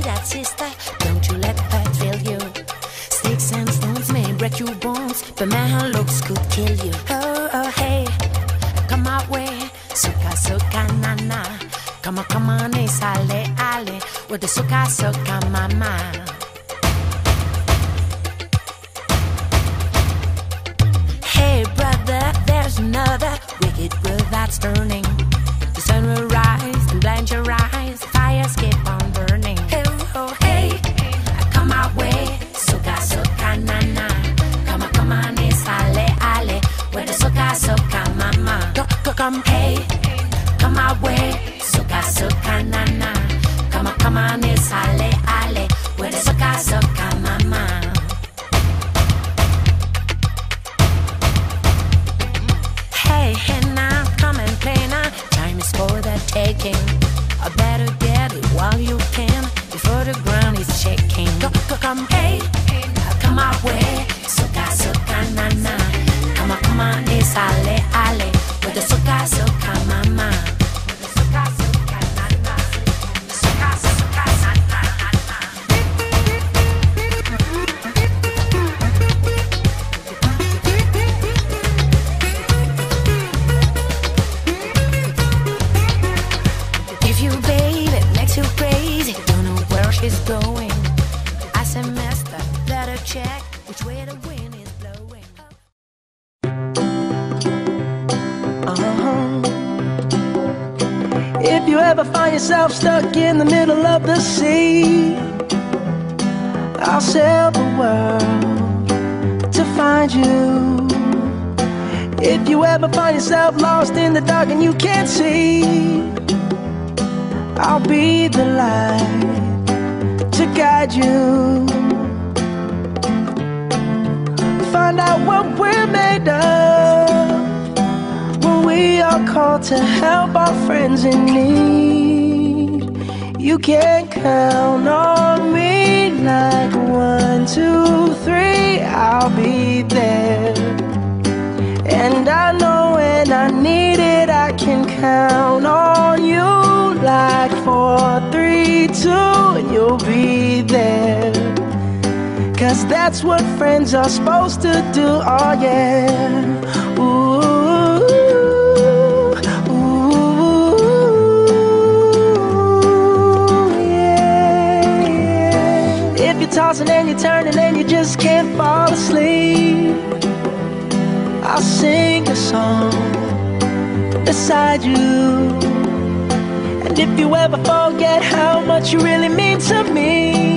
that sister, don't you let her fail you. Sticks and stones may break your bones, but man looks could kill you. Oh, oh, hey, come my way, suka suka na na. Come on, it's ale ale, with the suka suka mama. Hey brother, there's another wicked world that's turning. The sun will rise and blind your eyes, fires keep on burning. Hey, oh, hey, come my way, suka suka na na. Come on, it's ale ale, with the suka suka mama. Come, hey, come my way, suka suka na na. Come on, it's ale ale, with the suka suka mama. Hey now, come and play now. Time is for the taking. I better get it while you can, before the ground is shaking. Come, hey, come my way, suka suka na na. Come on, it's ale ale, with the suka suka mama. Suka suka na na, suka suka na na na. If you babe, it makes you crazy, don't know where she's going. I said, Mister, better check which way the wind is blowing. If you ever find yourself stuck in the middle of the sea, I'll sail the world to find you. If you ever find yourself lost in the dark and you can't see, I'll be the light to guide you. Find out what we're made of when we are called to help our friends in need. You can count on me like 1, 2, 3, I'll be there. And I know when I need it, I can count on you like 4, 3, 2, and you'll be there. 'Cause that's what friends are supposed to do, oh yeah. Ooh, ooh, yeah, yeah. If you're tossing and you're turning and you just can't fall asleep, I'll sing a song beside you. And if you ever forget how much you really mean to me,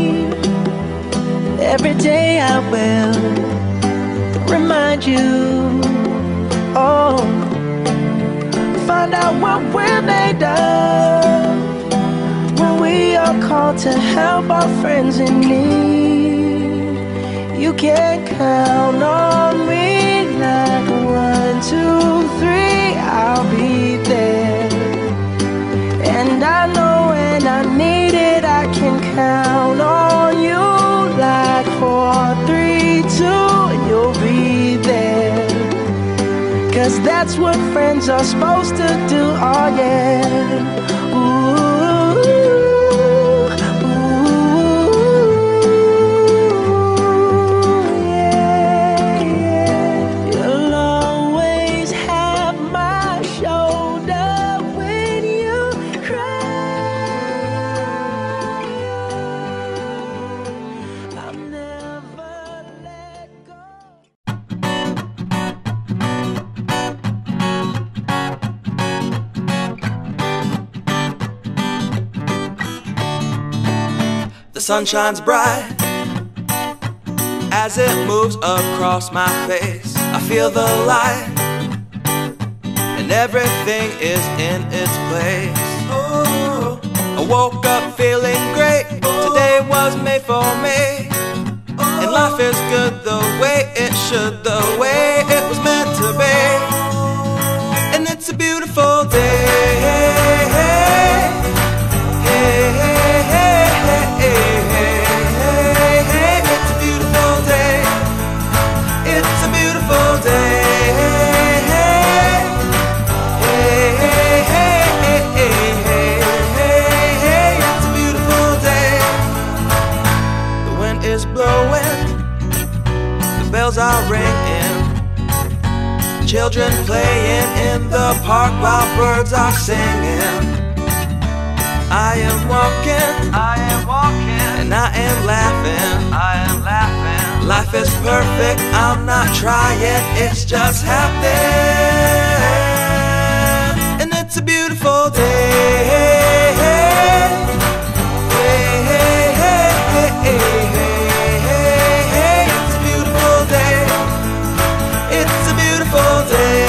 every day I will remind you. Oh, find out what we're made of when we are called to help our friends in need. You can count on me like 1, 2, 3, I'll be there. And I know when I need it, I can count on you like 4, 3, 2, and you'll be there. 'Cause that's what friends are supposed to do, oh yeah. Ooh. The sun shines bright as it moves across my face. I feel the light and everything is in its place. Oh, I woke up feeling great. Today was made for me, and life is good the way it should, the way it was meant to be. And it's a beautiful day. It's a beautiful day. It's a beautiful day. It's a beautiful day. children playing in the park while birds are singing. I am walking, and I am laughing, Life is perfect, I'm not trying, it's just happening. And it's a beautiful day. It's a beautiful day. It's a beautiful day.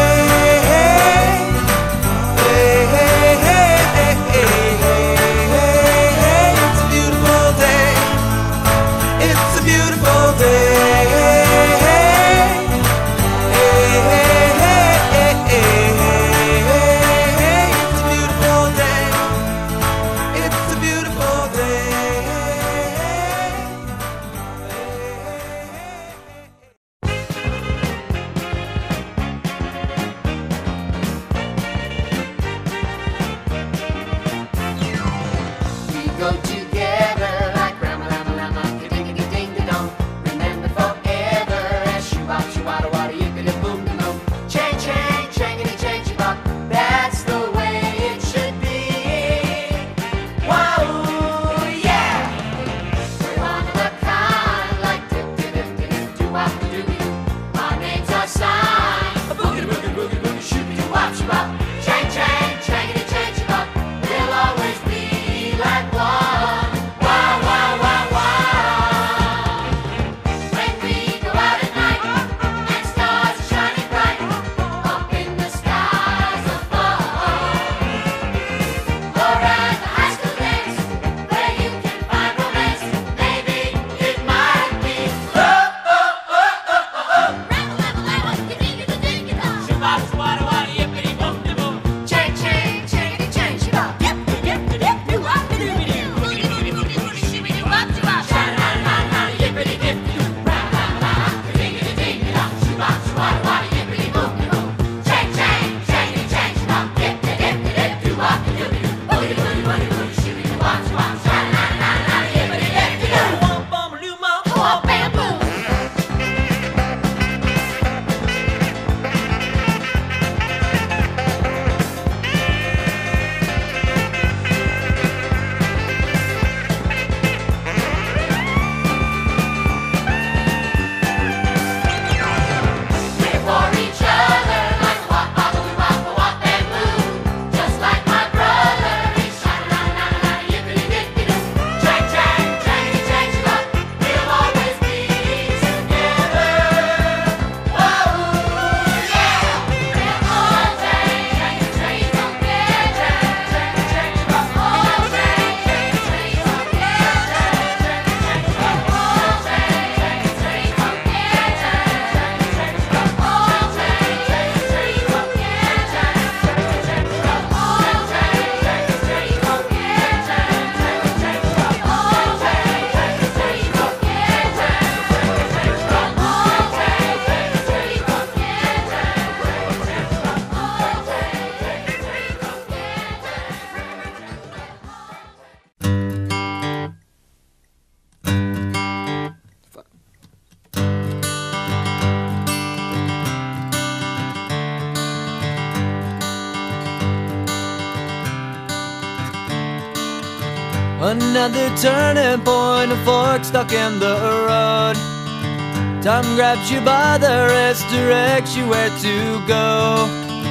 Another turning point, a fork stuck in the road. Time grabs you by the wrist, directs you where to go.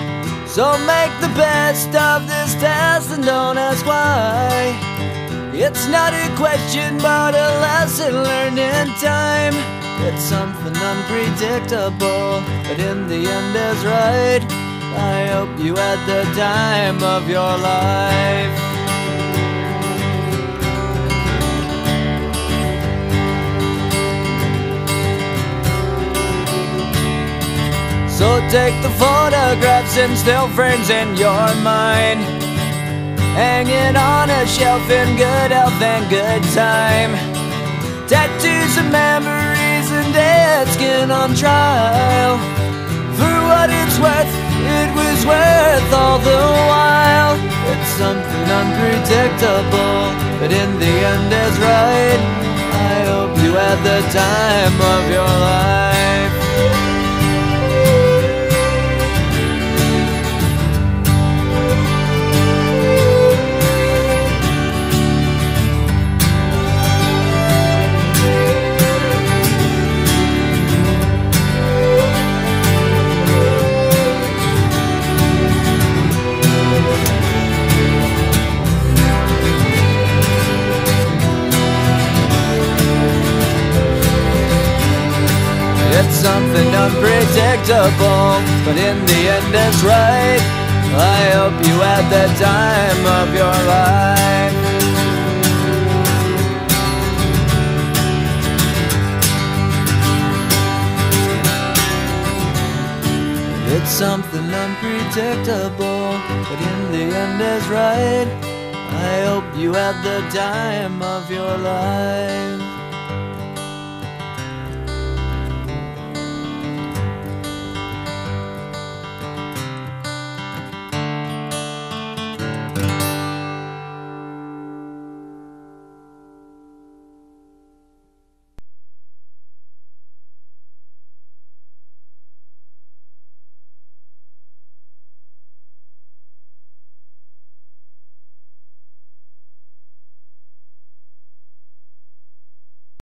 So make the best of this test and don't ask why. It's not a question but a lesson learned in time. It's something unpredictable, but in the end is right. I hope you had the time of your life. So take the photographs and still frames in your mind, hanging on a shelf in good health and good time. Tattoos and memories and dead skin on trial. For what it's worth, it was worth all the while. It's something unpredictable, but in the end is right. I hope you had the time of your life. unpredictable, but in the end it's right. I hope you had the time of your life. It's something unpredictable, but in the end is right. I hope you had the time of your life.